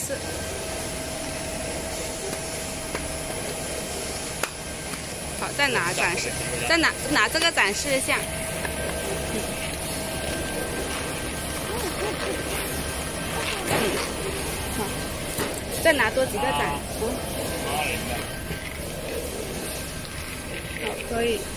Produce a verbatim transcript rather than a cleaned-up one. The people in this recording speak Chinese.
示。好，再拿展示，再拿拿这个展示一下。嗯，好，再拿多几个展示。好，可以。